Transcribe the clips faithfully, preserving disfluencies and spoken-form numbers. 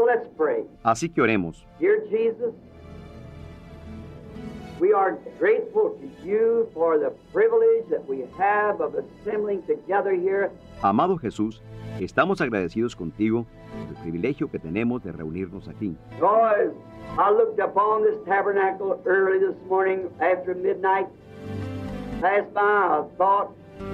So let's pray. Así que oremos. Dear Jesus, we are grateful to you for the privilege that we have of assembling together here. Amado Jesús, estamos agradecidos contigo por el privilegio que tenemos de reunirnos aquí. Lord, I looked upon this tabernacle early this morning after midnight. Passed by, I thought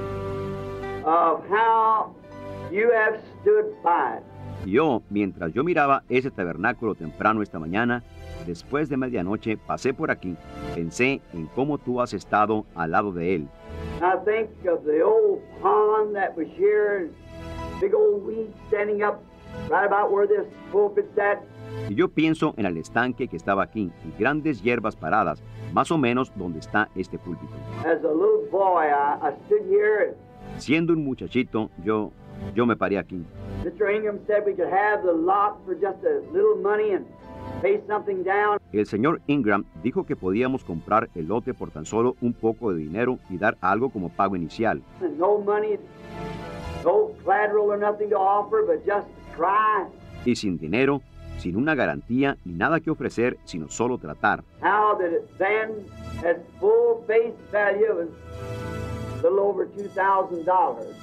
of how you have stood by it. Y yo, mientras yo miraba ese tabernáculo temprano esta mañana, después de medianoche pasé por aquí, pensé en cómo tú has estado al lado de él. I think of the old pond that was here, big old weeds standing up right about where this pulpit's at. Y yo pienso en el estanque que estaba aquí y grandes hierbas paradas, más o menos donde está este púlpito. As a little boy, I, I stood here. Siendo un muchachito, yo, yo me paré aquí. Mister Ingram said we could have the lot for just a little money and pay something down. El señor Ingram dijo que podíamos comprar el lote por tan solo un poco de dinero y dar algo como pago inicial. And no money, no collateral or nothing to offer, but just try. Y sin dinero, sin una garantía ni nada que ofrecer, sino solo tratar. How that it then has full face value was a little over two thousand dollars,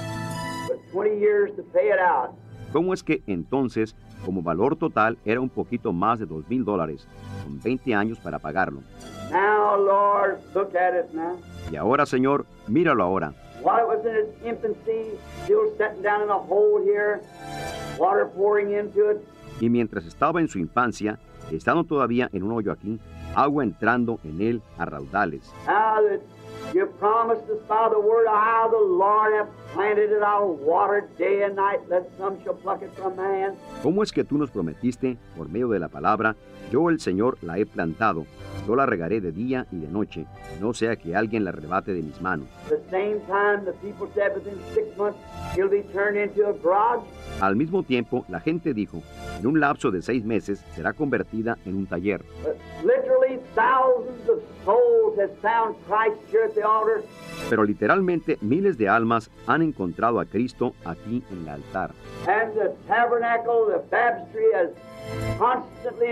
but twenty years to pay it out. ¿Cómo es que entonces, como valor total, era un poquito más de dos mil dólares, con veinte años para pagarlo? Now, Lord, look at it now. Y ahora, Señor, míralo ahora. While it was in its infancy, still sitting down in a hole here, water pouring into it. Y mientras estaba en su infancia, estando todavía en un hoyo aquí, agua entrando en él a raudales. How that you promised us by the word, I, the Lord, have planted it, I'll water it day and night, lest some shall pluck it from my hand. ¿Cómo es que tú nos prometiste, por medio de la palabra, yo el Señor la he plantado, yo la regaré de día y de noche, no sea que alguien la arrebate de mis manos? At the same time, the people said within six months, he'll be turned into a garage. Al mismo tiempo, la gente dijo, en un lapso de seis meses será convertida en un taller. But literally thousands of souls have found Christ here at the altar. Pero literalmente miles de almas han encontrado a Cristo aquí en el altar. And the tabernacle, the baptistry has constantly,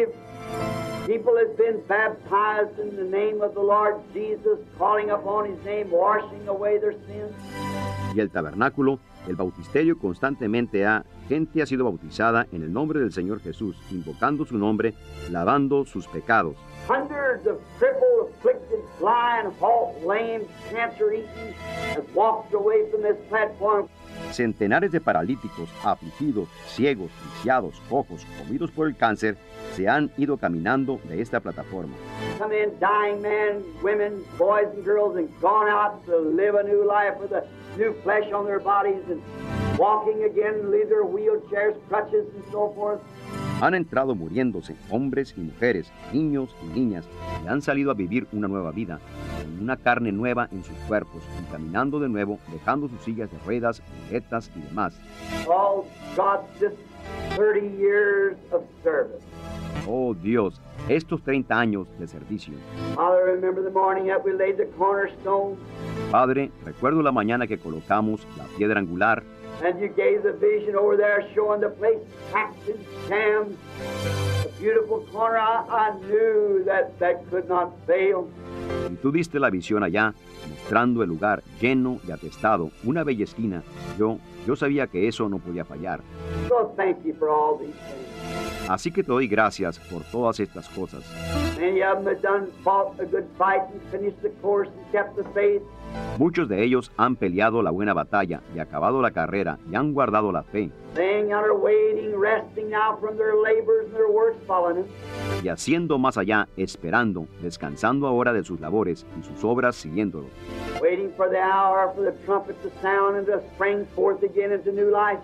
people has been baptized in the name of the Lord Jesus, calling upon his name, washing away their sins. Y el tabernáculo, el bautisterio constantemente ha, gente ha sido bautizada en el nombre del Señor Jesús, invocando su nombre, lavando sus pecados. Hundreds of crippled, afflicted, blind, halt, lame, cancer-eaten have walked away from this platform. Centenares de paralíticos, afligidos, ciegos, lisiados, cojos, comidos por el cáncer, se han ido caminando de esta plataforma. Come in, dying men, women, boys and girls, and gone out to live a new life with a new flesh on their bodies and walking again, leave their wheelchairs, crutches, and so forth. Han entrado muriéndose, hombres y mujeres, niños y niñas, y han salido a vivir una nueva vida, con una carne nueva en sus cuerpos, y caminando de nuevo, dejando sus sillas de ruedas, muletas y demás. Oh, God, this thirty years of service. Oh Dios, estos treinta años de servicio. Father, remember the morning that we laid the cornerstone, Padre, recuerdo la mañana que colocamos la piedra angular, and you gave the vision over there showing the place packed and jammed. A beautiful corner, I, I knew that that could not fail. y tú diste la visión allá, mostrando el lugar lleno y atestado, una bella esquina. Yo, yo sabía que eso no podía fallar. So thank you for all these things. Así que te doy gracias por todas estas cosas. Many of them have done fought a good fight and finished the course and kept the faith. Muchos de ellos han peleado la buena batalla y acabado la carrera y han guardado la fe. Laying out or waiting, resting now from their labors and their works following them. Y haciendo más allá, esperando, descansando ahora de sus labores y sus obras siguiéndolo. Waiting for the hour for the trumpet to sound and to spring forth again into new life,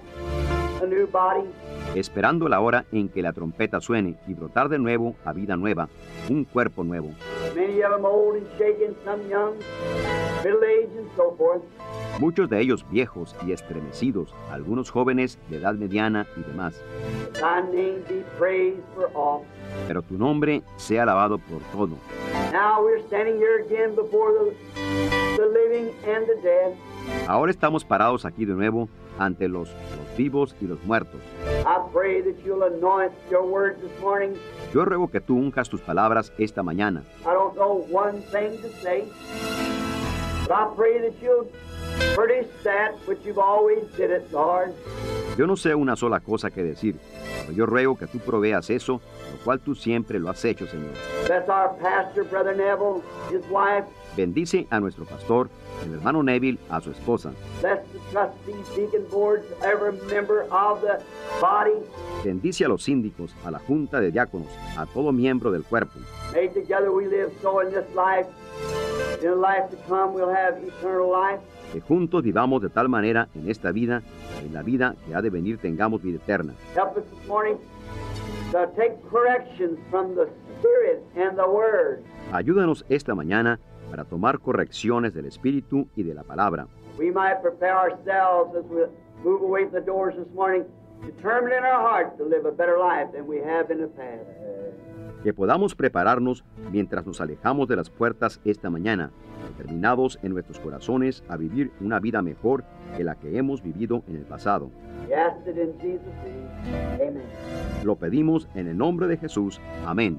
a new body. Esperando la hora en que la trompeta suene y brotar de nuevo a vida nueva, un cuerpo nuevo. Many of them old and shaken, some young, middle-aged and so forth. Muchos de ellos viejos y estremecidos, algunos jóvenes de edad mediana y demás. Thy name be praised for all. Pero tu nombre sea alabado por todo. Now we're standing here again before the, the living and the dead. Ahora estamos parados aquí de nuevo ante los, los vivos y los muertos. I pray that you'll anoint your words this morning. Yo ruego que tú unjas tus palabras esta mañana. I don't know one thing to say, but I pray that you'll produce that which you've always did it, Lord. Yo no sé una sola cosa que decir, pero yo ruego que tú proveas eso, lo cual tú siempre lo has hecho, Señor. Bless our pastor, Brother Neville, his wife. Bendice a nuestro pastor, el hermano Neville, a su esposa. Bless the trustees, deacon boards, every member of the body. Bendice a los síndicos, a la junta de diáconos, a todo miembro del cuerpo. May together we live so in this life, in the life to come we'll have eternal life. Que juntos vivamos de tal manera en esta vida, que en la vida que ha de venir tengamos vida eterna. Help us this morning to take corrections from the Spirit and the Word. Ayúdanos esta mañana para tomar correcciones del Espíritu y de la palabra. We might prepare ourselves as we move away from the doors this morning, determined in our hearts to live a better life than we have in the past. Que podamos prepararnos mientras nos alejamos de las puertas esta mañana, determinados en nuestros corazones a vivir una vida mejor que la que hemos vivido en el pasado. We ask it in Jesus' name. Amen. Lo pedimos en el nombre de Jesús. Amén.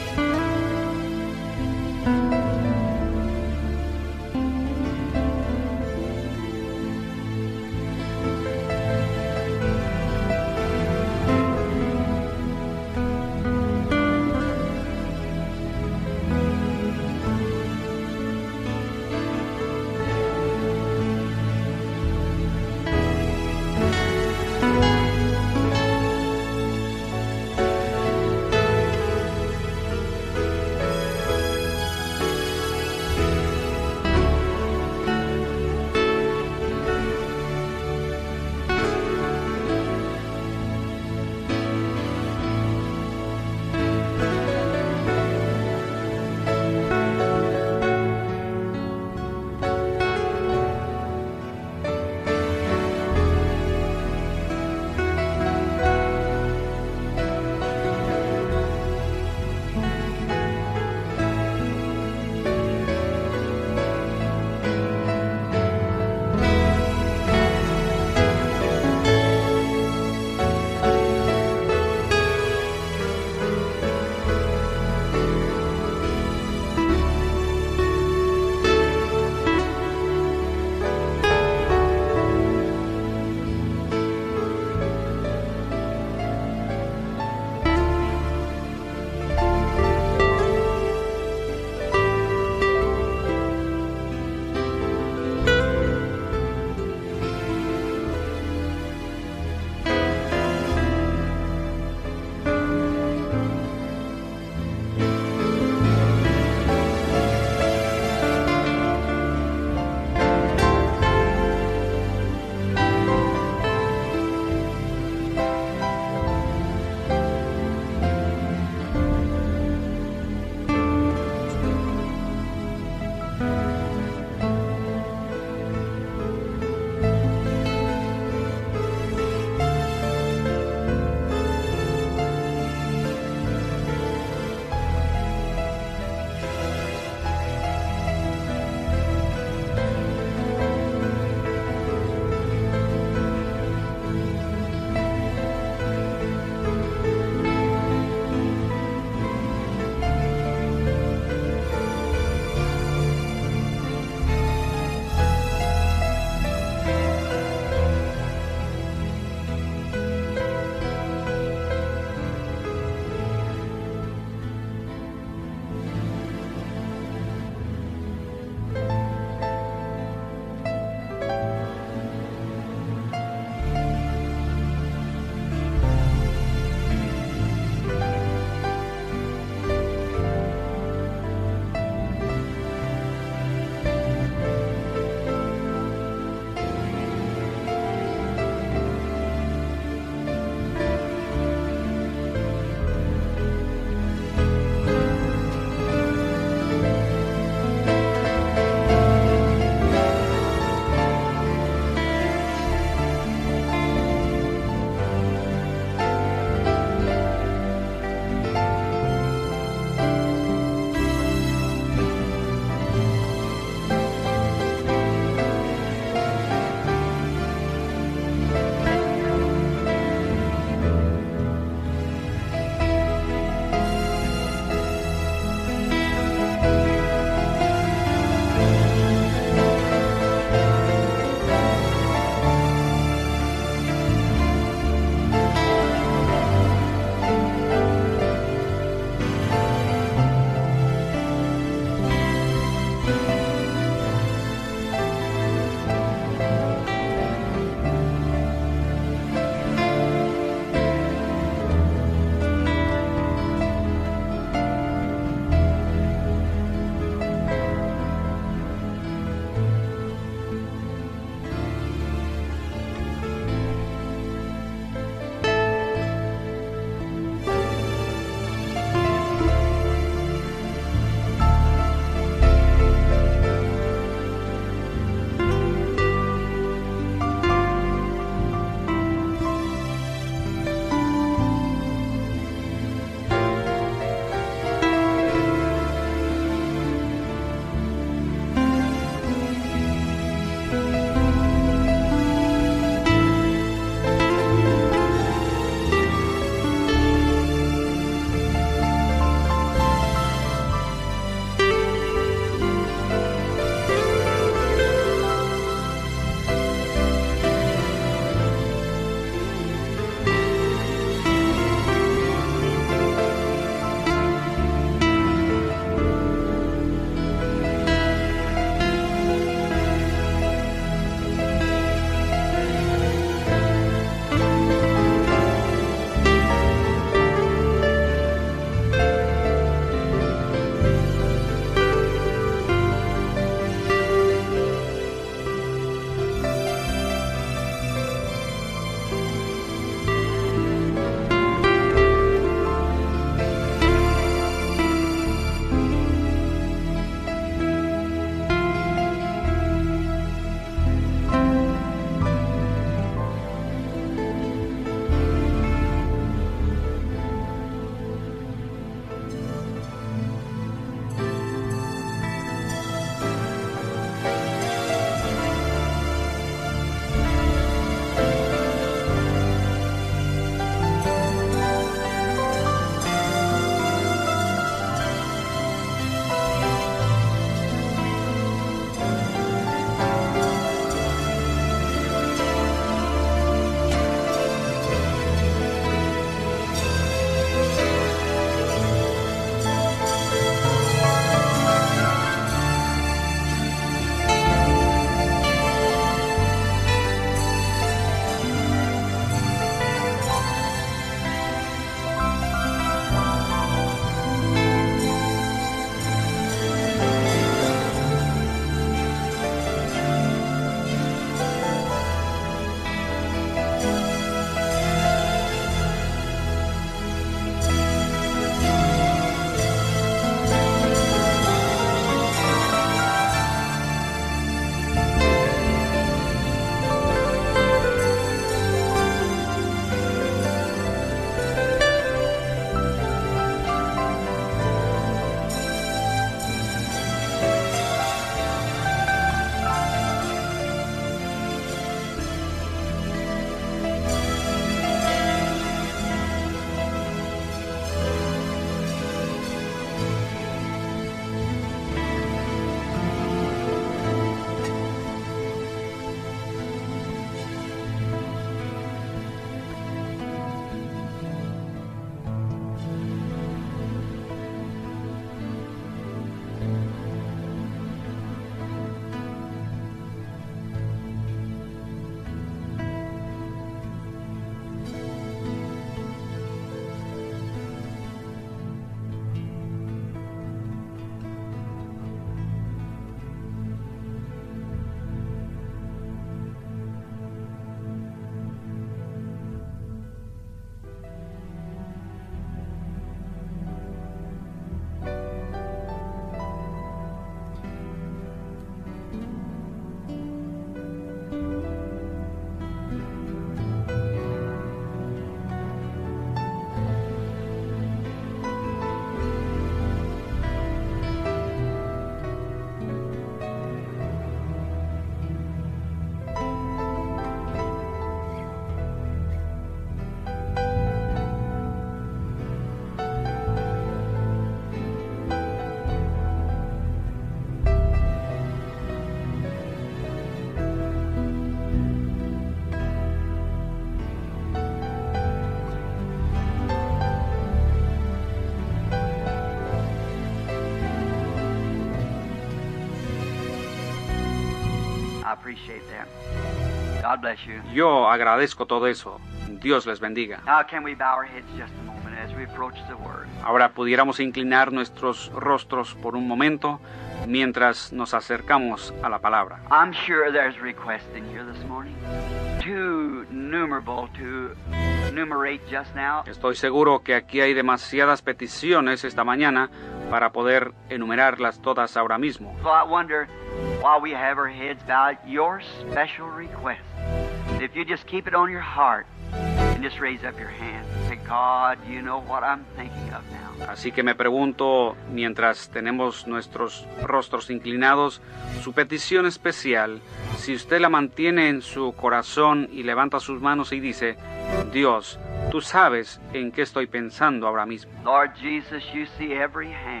I appreciate that. God bless you. Yo agradezco todo eso. Dios les bendiga. Now can we bow our heads just a moment as we approach the Word? Ahora pudiéramos inclinar nuestros rostros por un momento mientras nos acercamos a la palabra. I'm sure there's requests in here this morning. Too numerable to enumerate just now. Estoy seguro que aquí hay demasiadas peticiones esta mañana para poder enumerarlas todas ahora mismo. So I wonder, while we have our heads bowed, your special request. If you just keep it on your heart and just raise up your hand and say, God, you know what I'm thinking of now. Así que me pregunto, mientras tenemos nuestros rostros inclinados, su petición especial, si usted la mantiene en su corazón y levanta sus manos y dice, Dios, tú sabes en qué estoy pensando ahora mismo. Lord Jesus, you see every hand.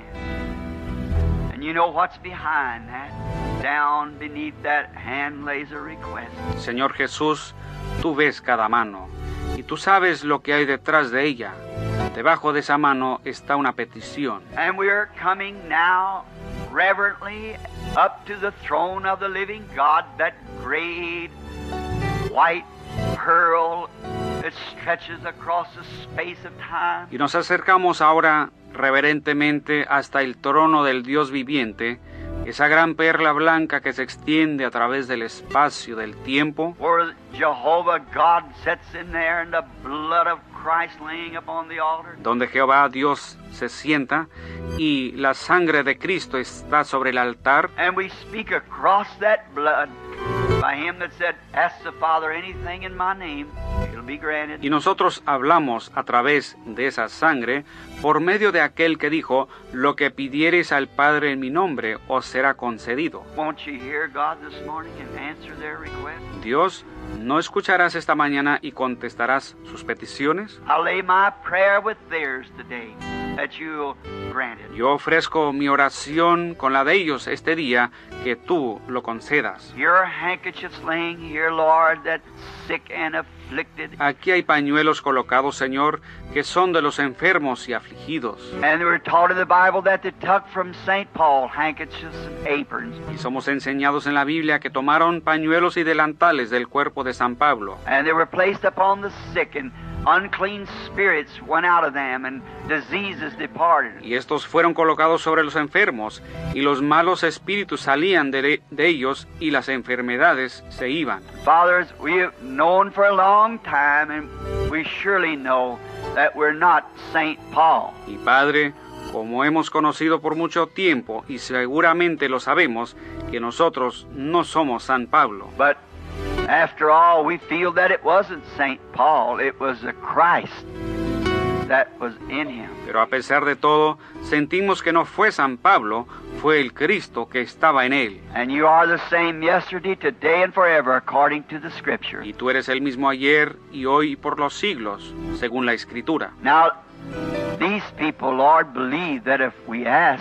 And you know what's behind that. Down beneath that hand lays a request. Señor Jesús, tú ves cada mano y tú sabes lo que hay detrás de ella. Debajo de esa mano está una petición. And we are coming now reverently up to the throne of the living God, that great white pearl that stretches across the space of time. Y nos acercamos ahora reverentemente hasta el trono del Dios viviente, esa gran perla blanca que se extiende a través del espacio del tiempo, Where Jehovah God sits in there and the blood of Christ laying upon the altar. donde Jehová Dios se sienta y la sangre de Cristo está sobre el altar. And we speak across that blood by him that said, ask the Father anything in my name, it'll be granted. Y nosotros hablamos a través de esa sangre por medio de aquel que dijo, lo que pidiereis al Padre en mi nombre os será concedido. Won't you hear God this morning and answer their request? Dios, ¿no escucharás esta mañana y contestarás sus peticiones? I lay my prayer with theirs today, that you'll grant it. Yo ofrezco mi oración con la de ellos este día, que tú lo concedas. Your handkerchiefs laying here, Lord, that sick and afflicted. Aquí hay pañuelos colocados, Señor, que son de los enfermos y afligidos. And we're taught in the Bible that they took from Saint Paul handkerchiefs and aprons. Y somos enseñados en la Biblia que tomaron pañuelos y delantales del cuerpo de San Pablo. And they were placed upon the sick, and unclean spirits went out of them, and diseases departed. Y estos fueron colocados sobre los enfermos, y los malos espíritus salían de, de ellos, y las enfermedades se iban. Fathers, we have known for a long time, and we surely know that we're not Saint Paul. Y Padre, como hemos conocido por mucho tiempo, y seguramente lo sabemos, que nosotros no somos San Pablo. But after all, we feel that it wasn't Saint Paul, it was the Christ that was in him. Pero a pesar de todo, sentimos que no fue San Pablo, fue el Cristo que estaba en él. And you are the same yesterday, today, and forever, according to the Scripture. Y tú eres el mismo ayer y hoy y por los siglos, según la Escritura. Now, these people, Lord, believe that if we ask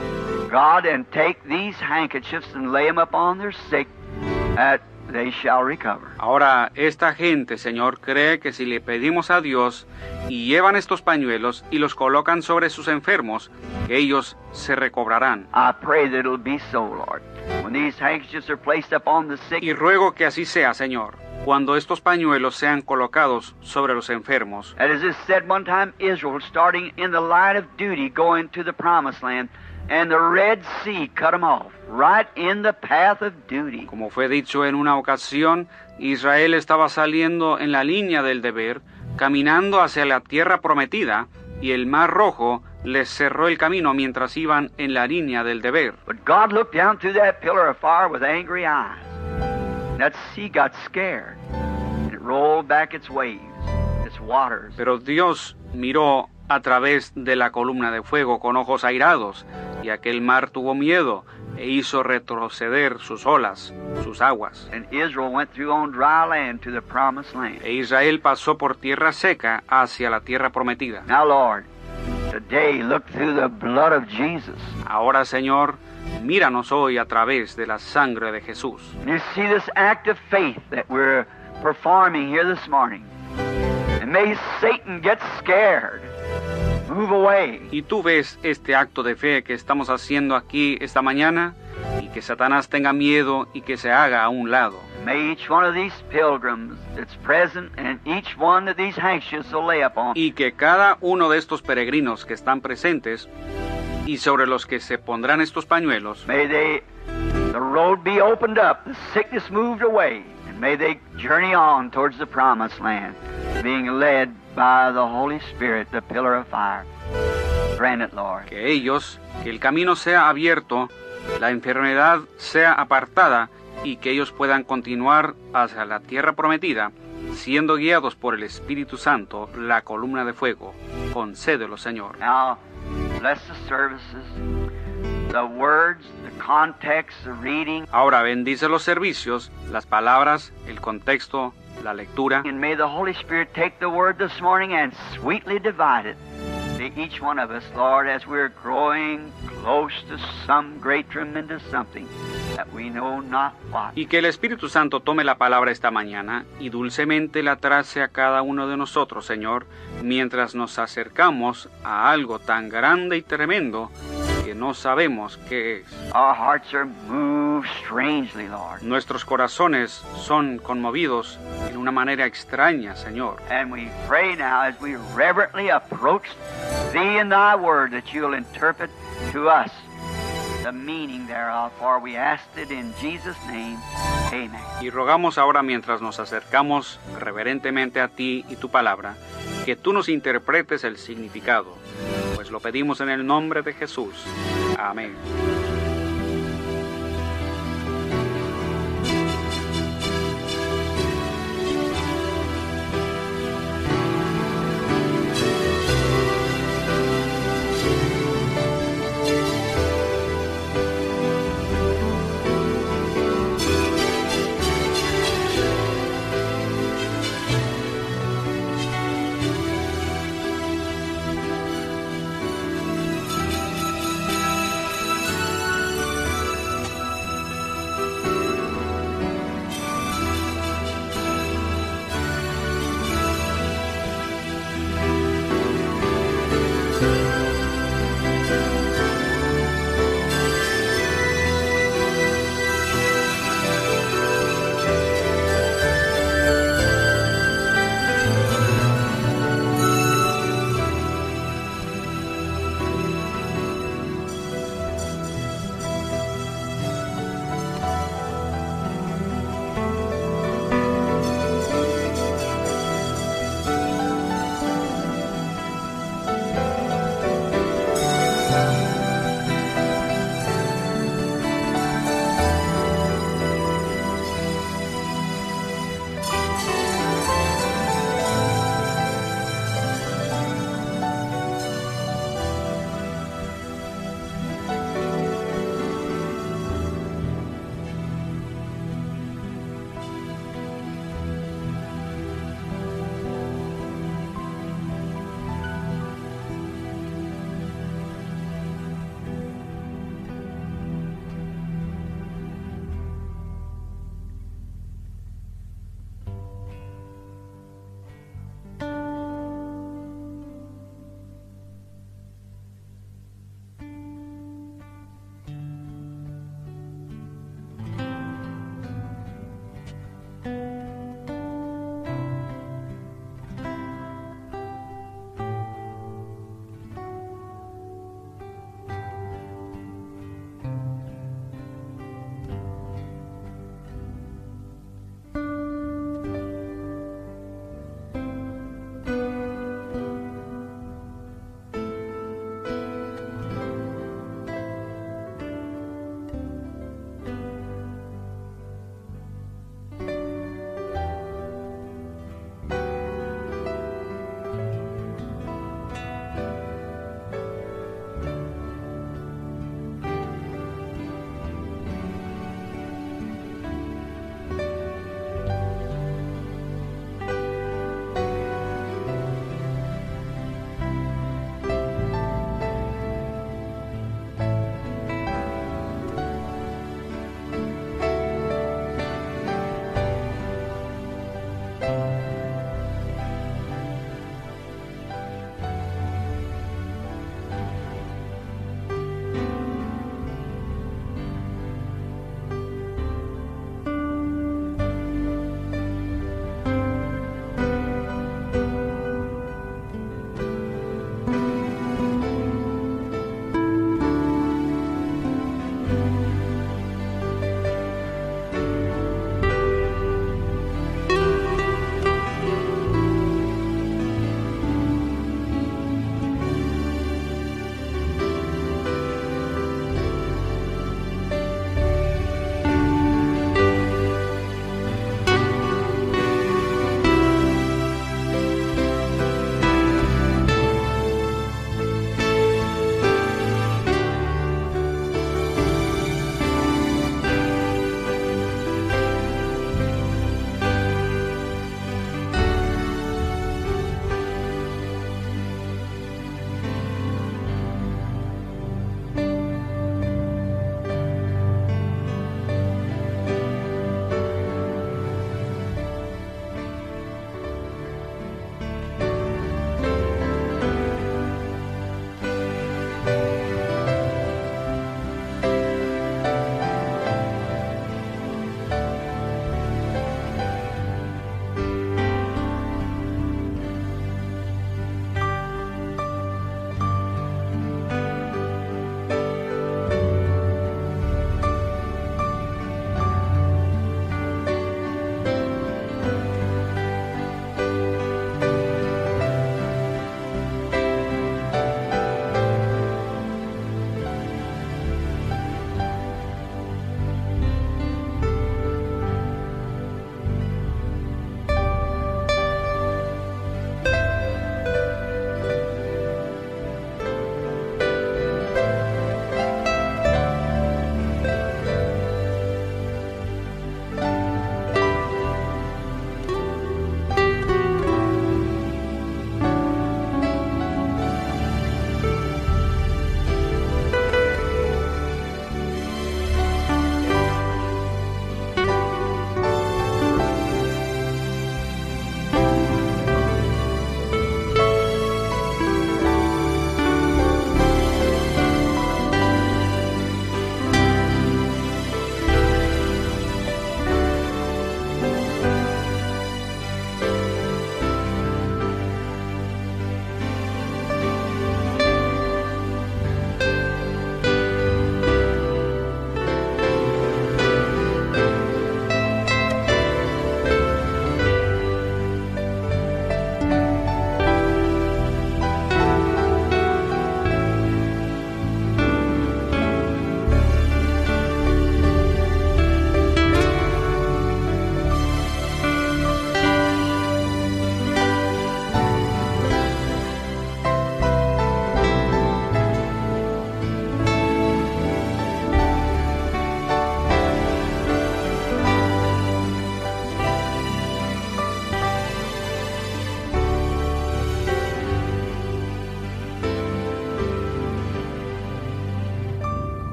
God and take these handkerchiefs and lay them upon their sick, that they shall recover. Ahora, esta gente, Señor, cree que si le pedimos a Dios y llevan estos pañuelos y los colocan sobre sus enfermos, que ellos se recobrarán. I pray that it'll be so, Lord. When these handkerchiefs are placed upon the sick, Y ruego que así sea, Señor, cuando estos pañuelos sean colocados sobre los enfermos. and as it said one time, Israel, starting in the line of duty, going to the promised land, and the Red Sea cut them off, right in the path of duty. Como fue dicho en una ocasión, Israel estaba saliendo en la línea del deber, caminando hacia la tierra prometida, y el mar rojo les cerró el camino mientras iban en la línea del deber. But God looked down through that pillar of fire with angry eyes. That sea got scared, and it rolled back its waves, its waters. Pero Dios miró a través de la columna de fuego con ojos airados, y aquel mar tuvo miedo e hizo retroceder sus olas, sus aguas. And Israel went through on dry land to the promised land. E Israel pasó por tierra seca hacia la tierra prometida. Now, Lord, today look through the blood of Jesus. Ahora, Señor, míranos hoy a través de la sangre de Jesús. And you see this act of faith that we're performing here this morning. And may Satan get scared. Move away. Y tú ves este acto de fe que estamos haciendo aquí esta mañana, y que que Satanás tenga miedo y que se haga a un lado. May each one of these pilgrims that's present and each one that these handkerchiefs will lay upon. Y que cada uno de estos peregrinos que están presentes y sobre los que se pondrán estos pañuelos, May they, the road be opened up, the sickness moved away, and may they journey on towards the promised land, being led by the Holy Spirit, the pillar of fire. Grant it, Lord. que ellos, que el camino sea abierto, la enfermedad sea apartada y que ellos puedan continuar hacia la tierra prometida, siendo guiados por el Espíritu Santo, la columna de fuego. Concédelo, Señor. Now, bless the services, the words, the context, the reading, Ahora bendice los servicios, las palabras, el contexto, la lectura, and may the Holy Spirit take the word this morning and sweetly divide it to each one of us, Lord, as we're growing close to some great, tremendous something that we know not what. y que el Espíritu Santo tome la palabra esta mañana y dulcemente la trace a cada uno de nosotros, Señor, mientras nos acercamos a algo tan grande y tremendo que no sabemos qué es. Our hearts are moved strangely, Lord. Nuestros corazones son conmovidos en una manera extraña, Señor. And we pray now as we reverently approach Thee and Thy Word that You'll interpret to us the meaning thereof, for we asked it in Jesus' name. Amen. Y rogamos ahora, mientras nos acercamos reverentemente a ti y tu palabra, que tú nos interpretes el significado, pues lo pedimos en el nombre de Jesús. Amén.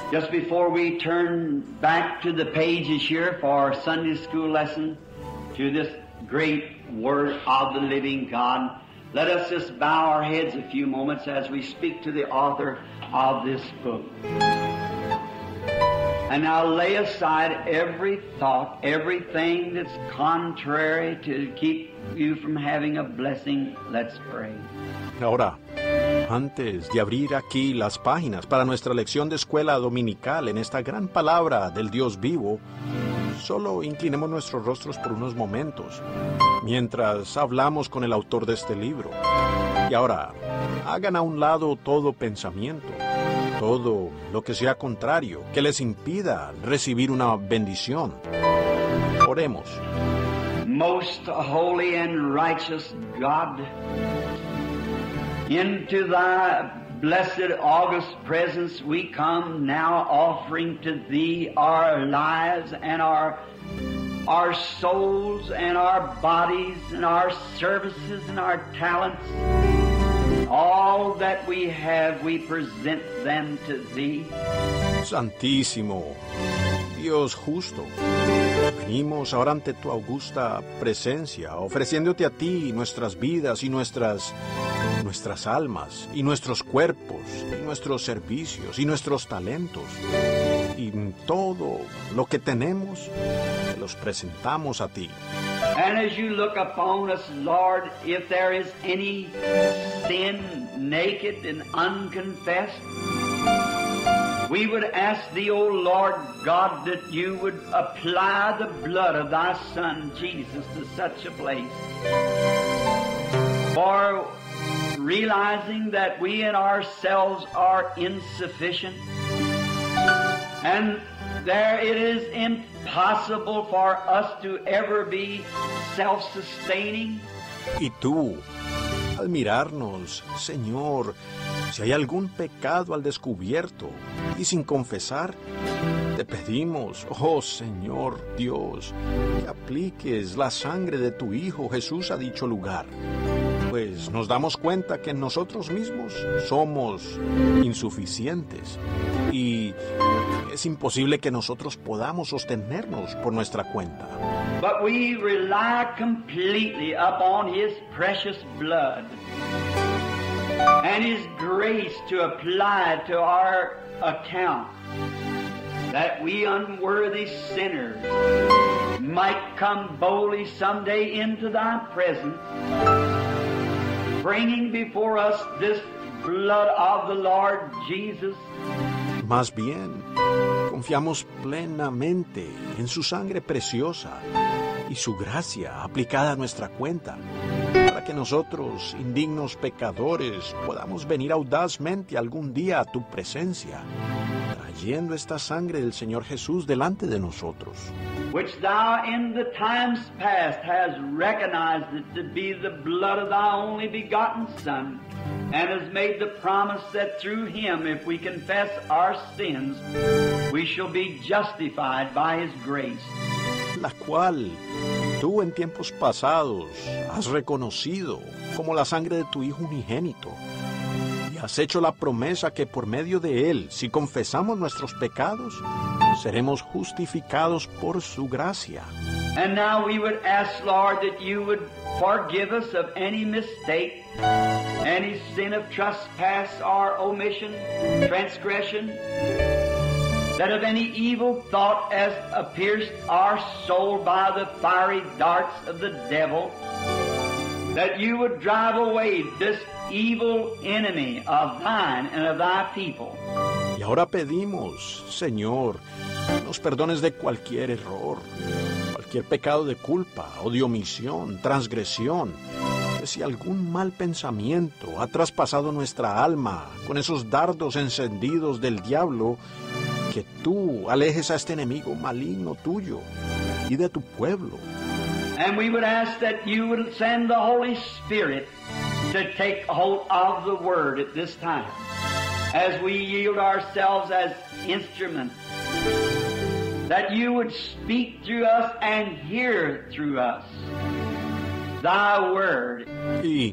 Just before we turn back to the pages here for our Sunday school lesson, to this great Word of the living God, let us just bow our heads a few moments as we speak to the author of this book. And now lay aside every thought, everything that's contrary to keep you from having a blessing. Let's pray. Ahora, antes de abrir aquí las páginas para nuestra lección de escuela dominical en esta gran palabra del Dios vivo, solo inclinemos nuestros rostros por unos momentos, mientras hablamos con el autor de este libro. Y ahora, hagan a un lado todo pensamiento, todo lo que sea contrario, que les impida recibir una bendición. Oremos. Most holy and righteous God, into thy blessed august presence we come now, offering to thee our lives and our our souls and our bodies and our services and our talents. All that we have, we present them to thee. Santísimo, Dios justo, venimos ahora ante tu augusta presencia, ofreciéndote a ti nuestras vidas y nuestras, nuestras almas, y nuestros cuerpos, y nuestros servicios, y nuestros talentos, y todo lo que tenemos, te los presentamos a ti. And as you look upon us, Lord, if there is any sin naked and unconfessed, we would ask thee, O Lord God, that you would apply the blood of thy Son, Jesus, to such a place. For realizing that we in ourselves are insufficient, and there it is impossible for us to ever be self-sustaining. Y tú, al mirarnos, Señor, si hay algún pecado al descubierto y sin confesar, te pedimos, oh Señor Dios, que apliques la sangre de tu Hijo Jesús a dicho lugar. Pues nos damos cuenta que nosotros mismos somos insuficientes y es imposible que nosotros podamos sostenernos por nuestra cuenta. But we rely completely upon His precious blood and His grace to apply to our account, that we unworthy sinners might come boldly someday into thy presence, bringing before us this blood of the Lord Jesus. Más bien, confiamos plenamente en su sangre preciosa y su gracia aplicada a nuestra cuenta, para que nosotros, indignos pecadores, podamos venir audazmente algún día a tu presencia, trayendo esta sangre del Señor Jesús delante de nosotros. Which thou in the times past hast recognized it to be the blood of thy only begotten Son, and has made the promise that through him, if we confess our sins, we shall be justified by his grace. La cual tú en tiempos pasados has reconocido como la sangre de tu Hijo unigénito, y has hecho la promesa que por medio de él, si confesamos nuestros pecados, seremos justificados por su gracia. And now we would ask, Lord, that you would forgive us of any mistake, any sin of trespass or omission, transgression, that of any evil thought as pierced our soul by the fiery darts of the devil, that you would drive away this evil enemy of thine and of thy people. Y ahora pedimos, Señor, nos perdones de cualquier error, cualquier pecado de culpa o de omisión, transgresión, que si algún mal pensamiento ha traspasado nuestra alma con esos dardos encendidos del diablo, que tú alejes a este enemigo maligno tuyo y de tu pueblo. And we would ask that you would send the Holy Spirit to take hold of the Word at this time, as we yield ourselves as instruments, that you would speak through us and hear through us thy Word. Y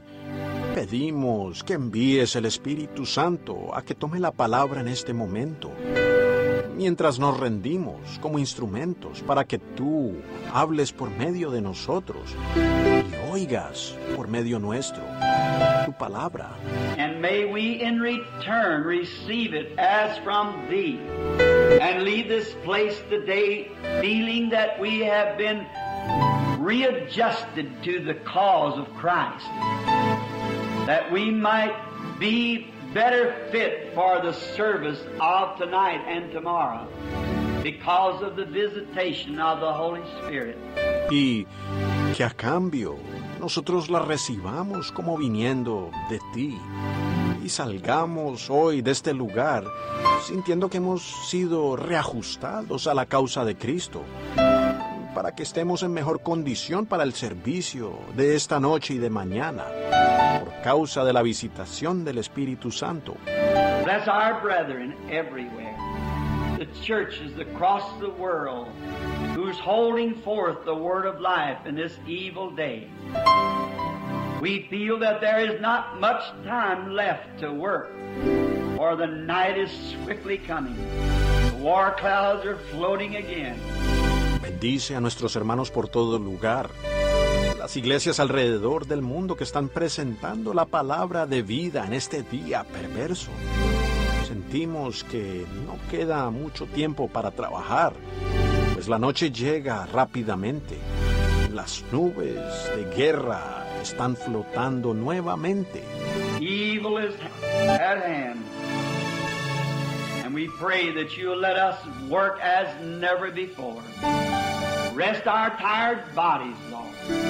pedimos que envíes el Espíritu Santo a que tome la palabra en este momento, mientras nos rendimos como instrumentos para que tú hables por medio de nosotros y oigas por medio nuestro tu palabra. And may we in return receive it as from thee, and leave this place today feeling that we have been readjusted to the cause of Christ, that we might be better fit for the service of tonight and tomorrow because of the visitation of the Holy Spirit. Y que a cambio nosotros la recibamos como viniendo de ti y salgamos hoy de este lugar sintiendo que hemos sido reajustados a la causa de Cristo, para que estemos en mejor condición para el servicio de esta noche y de mañana, por causa de la visitación del Espíritu Santo. Bless our brethren everywhere, the churches across the world, who's holding forth the word of life in this evil day. We feel that there is not much time left to work, for the night is swiftly coming. The war clouds are floating again. Bendice a nuestros hermanos por todo lugar, las iglesias alrededor del mundo que están presentando la palabra de vida en este día perverso. Sentimos que no queda mucho tiempo para trabajar, pues la noche llega rápidamente. Las nubes de guerra están flotando nuevamente. Evil is at hand. And we pray that you'll let us work as never before. Rest our tired bodies, Lord.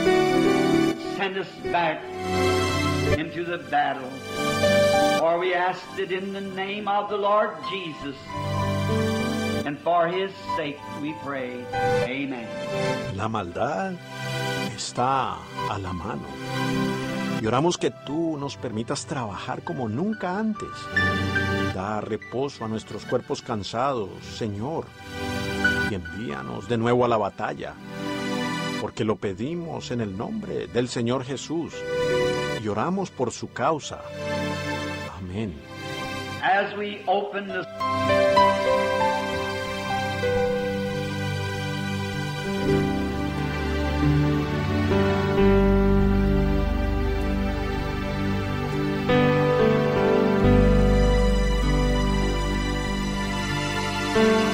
Send us back into the battle. For we ask it in the name of the Lord Jesus. And for His sake we pray. Amen. La maldad está a la mano. Y oramos que tú nos permitas trabajar como nunca antes. Da reposo a nuestros cuerpos cansados, Señor, y envíanos de nuevo a la batalla, porque lo pedimos en el nombre del Señor Jesús y oramos por su causa. Amén. As we open the Thank you.